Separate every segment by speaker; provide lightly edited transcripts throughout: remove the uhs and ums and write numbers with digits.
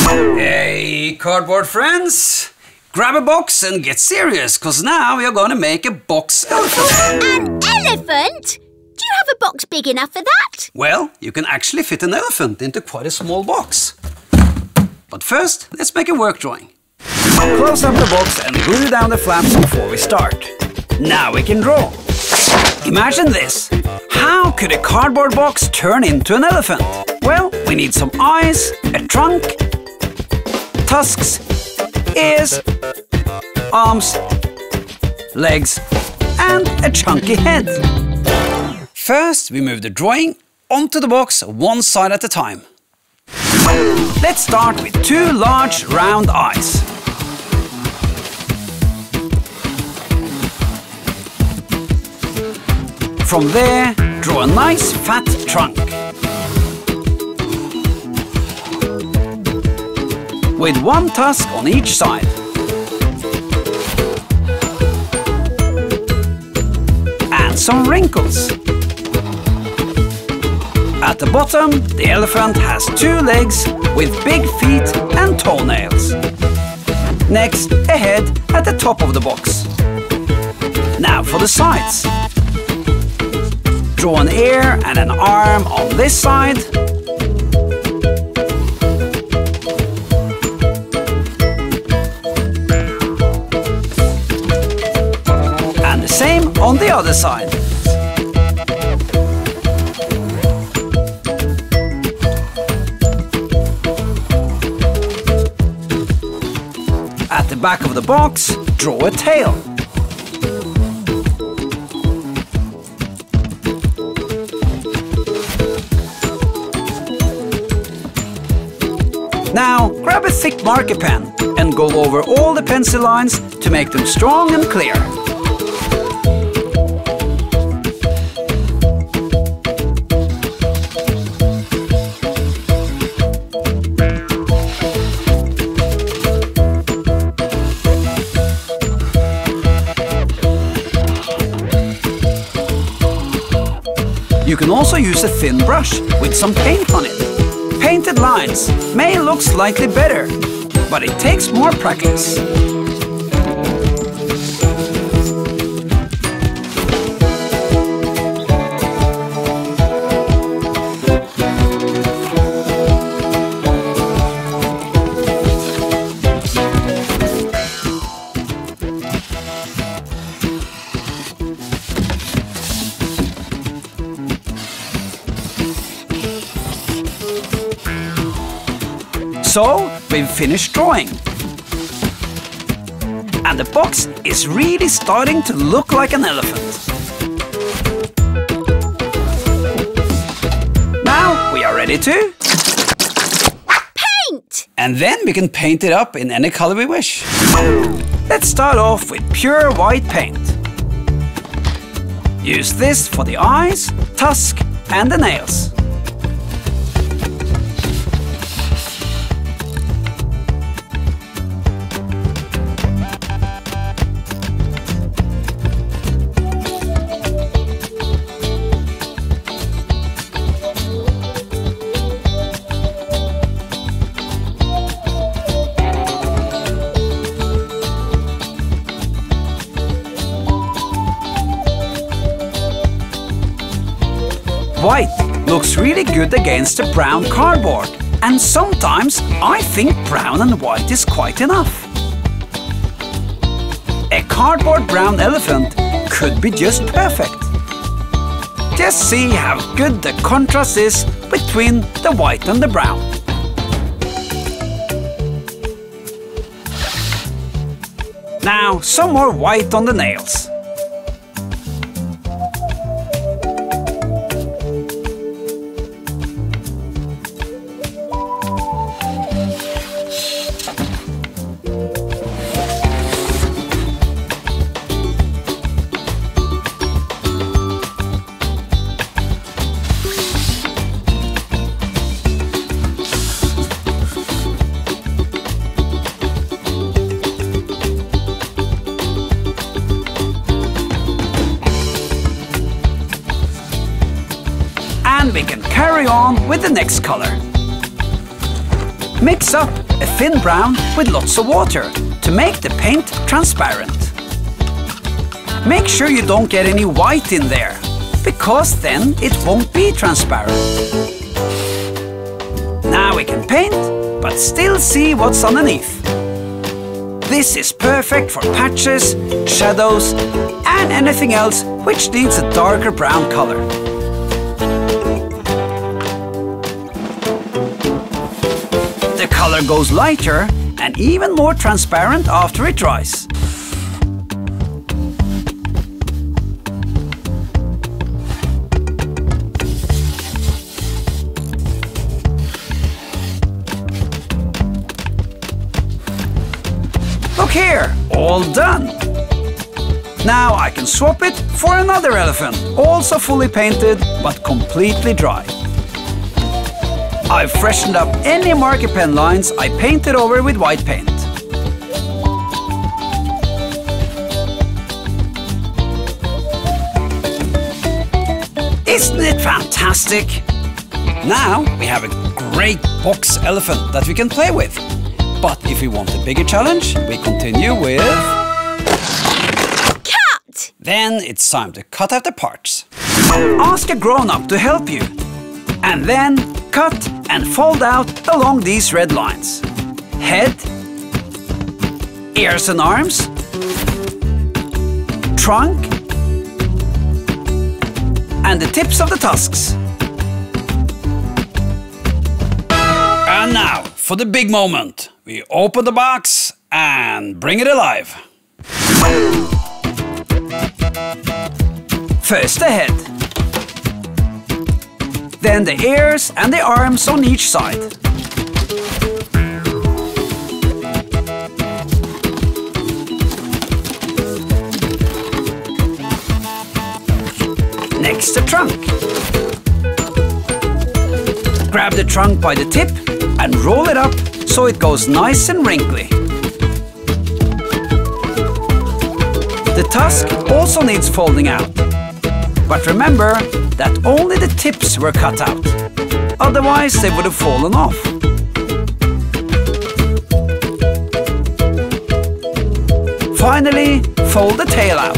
Speaker 1: Hey, cardboard friends! Grab a box and get serious, cause now we are gonna make a box elephant.
Speaker 2: An elephant? Do you have a box big enough for that?
Speaker 1: Well, you can actually fit an elephant into quite a small box. But first, let's make a work drawing. Close up the box and glue down the flaps before we start. Now we can draw. Imagine this. How could a cardboard box turn into an elephant? Well, we need some eyes, a trunk, tusks, ears, arms, legs, and a chunky head. First, we move the drawing onto the box one side at a time. Let's start with two large round eyes. From there, draw a nice fat trunk. With one tusk on each side. And some wrinkles. At the bottom, the elephant has two legs with big feet and toenails. Next, a head at the top of the box. Now for the sides. Draw an ear and an arm on this side. And the same on the other side. At the back of the box, draw a tail. Now, grab a thick marker pen and go over all the pencil lines to make them strong and clear. You can also use a thin brush with some paint on it. Painted lines may look slightly better, but it takes more practice. So, we've finished drawing. And the box is really starting to look like an elephant. Now we are ready to
Speaker 2: paint!
Speaker 1: And then we can paint it up in any color we wish. Let's start off with pure white paint. Use this for the eyes, tusk, and the nails. White looks really good against the brown cardboard, and sometimes I think brown and white is quite enough. A cardboard brown elephant could be just perfect. Just see how good the contrast is between the white and the brown. Now some more white on the nails. And we can carry on with the next color. Mix up a thin brown with lots of water to make the paint transparent. Make sure you don't get any white in there, because then it won't be transparent. Now we can paint, but still see what's underneath. This is perfect for patches, shadows, and anything else which needs a darker brown color. The color goes lighter and even more transparent after it dries. Look here, all done! Now I can swap it for another elephant, also fully painted but completely dry. I've freshened up any marker pen lines I painted over with white paint. Isn't it fantastic? Now we have a great box elephant that we can play with. But if we want a bigger challenge, we continue with...
Speaker 2: Cut!
Speaker 1: Then it's time to cut out the parts. Ask a grown-up to help you. And then cut and fold out along these red lines. Head, ears and arms, trunk, and the tips of the tusks. And now, for the big moment. We open the box and bring it alive. First the head. Then the ears and the arms on each side. Next the trunk. Grab the trunk by the tip and roll it up so it goes nice and wrinkly. The tusk also needs folding out. But remember that only the tips were cut out. Otherwise they would have fallen off. Finally, fold the tail out.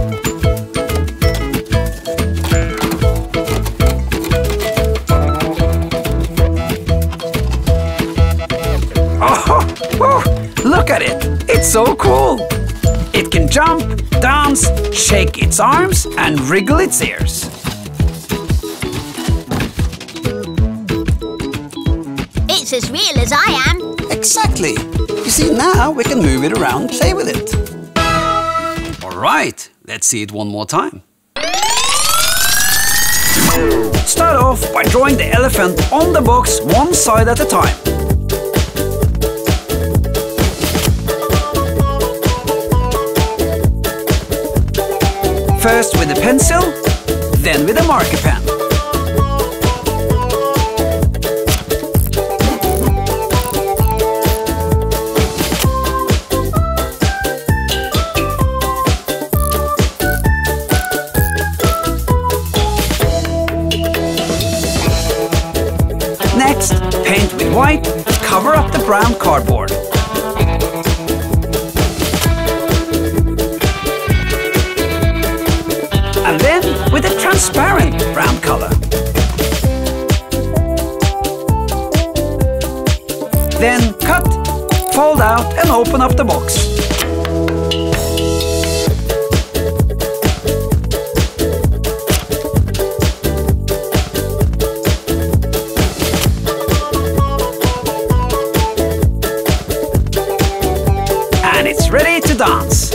Speaker 1: Look at it! It's so cool! It can jump, dance, shake its arms and wriggle its ears.
Speaker 2: It's as real as I am.
Speaker 1: Exactly! You see, now we can move it around and play with it. Alright, let's see it one more time. Start off by drawing the elephant on the box one side at a time. First with a pencil, then with a marker pen. Next, paint with white to cover up the brown cardboard. And then with a transparent brown color. Then cut, fold out and open up the box. And it's ready to dance.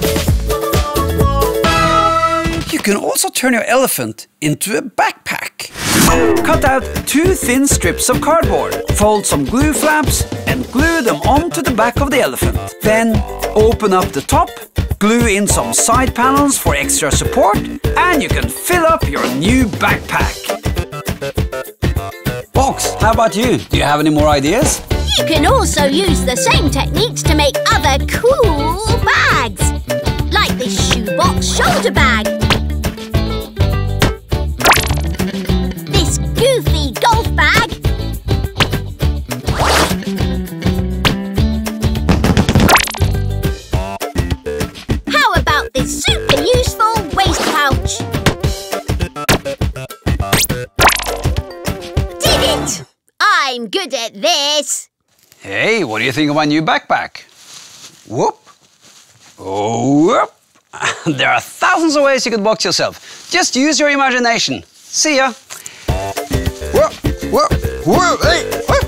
Speaker 1: You can also turn your elephant into a backpack. Cut out 2 thin strips of cardboard, fold some glue flaps and glue them onto the back of the elephant. Then open up the top, glue in some side panels for extra support, and you can fill up your new backpack. Box, how about you? Do you have any more ideas?
Speaker 2: You can also use the same techniques to make other cool bags, like this shoebox shoulder bag, this goofy golf bag,
Speaker 1: Hey, what do you think of my new backpack? Whoop. Oh, whoop. There are thousands of ways you could box yourself. Just use your imagination. See ya.
Speaker 3: Whoa, whoa, whoa, hey,